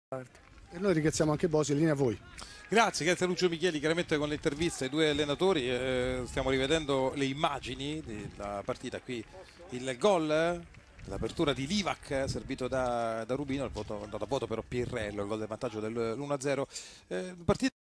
E noi ringraziamo anche Bosi, linea a voi. Grazie Lucio Micheli, chiaramente con l'intervista ai due allenatori stiamo rivedendo le immagini della partita qui, il gol, l'apertura di Livac servito da Rubino, il voto, andato a voto però Pirrello, il gol del vantaggio dell'1-0.